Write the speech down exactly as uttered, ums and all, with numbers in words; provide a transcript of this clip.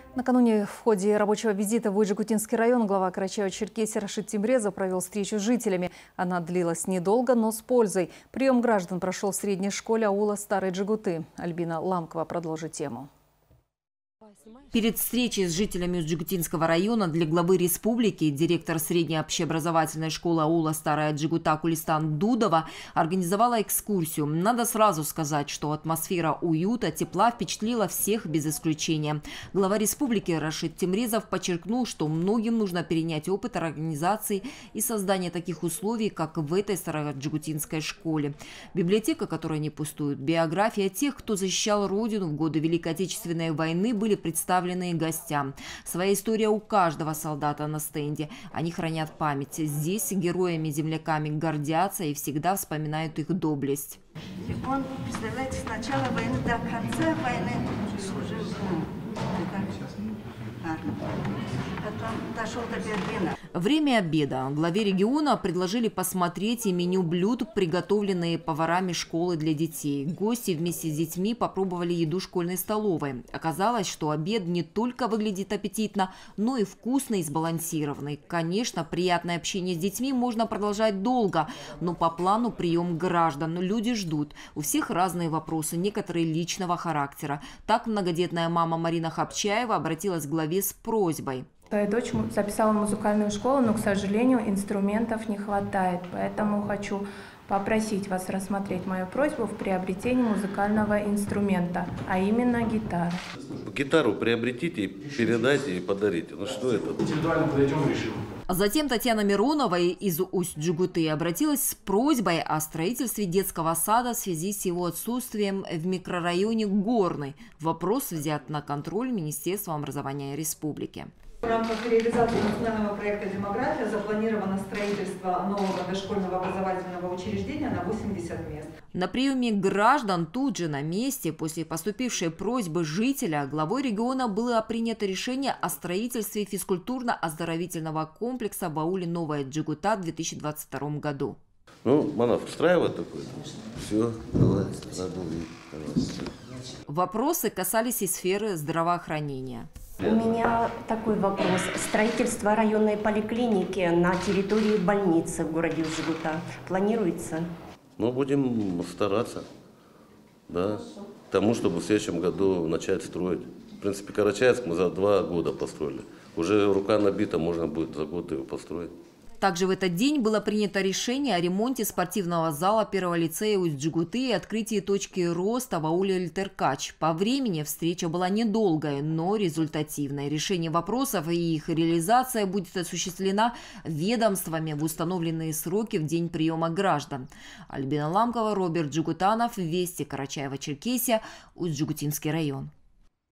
Накануне в ходе рабочего визита в Усть-Жигутинский район глава Карачаево-Черкесии Рашид Тимрезов провел встречу с жителями. Она длилась недолго, но с пользой. Прием граждан прошел в средней школе аула Старые Джигуты. Альбина Ламкова продолжит тему. Перед встречей с жителями Усть-Жигутинского района для главы республики директор средней общеобразовательной школы аула Старая Джигута Кулистан Дудова организовала экскурсию. Надо сразу сказать, что атмосфера уюта, тепла впечатлила всех без исключения. Глава республики Рашид Тимрезов подчеркнул, что многим нужно перенять опыт организации и создания таких условий, как в этой Староджигутинской школе. Библиотека, которая не пустует, биография тех, кто защищал родину в годы Великой Отечественной войны, были представлены гостям. Своя история у каждого солдата на стенде. Они хранят память. Здесь героями-земляками гордятся и всегда вспоминают их доблесть. И он, представляете, с начала войны до конца войны служил потом дошел до Берлина. Время обеда главе региона предложили посмотреть и меню блюд, приготовленные поварами школы для детей. Гости вместе с детьми попробовали еду школьной столовой. Оказалось, что обед не только выглядит аппетитно, но и вкусный и сбалансированный. Конечно, приятное общение с детьми можно продолжать долго, но по плану прием граждан. Люди ждут. У всех разные вопросы, некоторые личного характера. Так многодетная мама Марина Хапчаева обратилась к главе с просьбой. Свою дочь записала в музыкальную школу, но, к сожалению, инструментов не хватает. Поэтому хочу попросить вас рассмотреть мою просьбу в приобретении музыкального инструмента, а именно гитары. Гитару приобретите, передайте и подарите. Ну что это? Индивидуально подойдем, решим. А затем Татьяна Миронова из Усть-Джигуты обратилась с просьбой о строительстве детского сада в связи с его отсутствием в микрорайоне Горный. Вопрос взят на контроль Министерством образования республики. В рамках реализации национального проекта «Демография» запланировано строительство нового дошкольного образовательного учреждения на восемьдесят мест. На приеме граждан тут же на месте после поступившей просьбы жителя главой региона было принято решение о строительстве физкультурно-оздоровительного комплекса в ауле Новая Джигута в две тысячи двадцать втором году. Ну, Манав, устраивает такое? Все, давай, задумай. Вопросы касались и сферы здравоохранения. У меня такой вопрос. Строительство районной поликлиники на территории больницы в городе Усть-Жигута планируется? Ну, будем стараться, да, к тому, чтобы в следующем году начать строить. В принципе, Карачаевск мы за два года построили. Уже рука набита, можно будет за год его построить. Также в этот день было принято решение о ремонте спортивного зала первого лицея Усть-Джигуты и открытии точки роста в ауле Альтеркач. По времени встреча была недолгая, но результативная. Решение вопросов и их реализация будет осуществлена ведомствами в установленные сроки в день приема граждан. Альбина Ламкова, Роберт Джигутанов, Вести, Карачаево-Черкесия, Усть-Жигутинский район.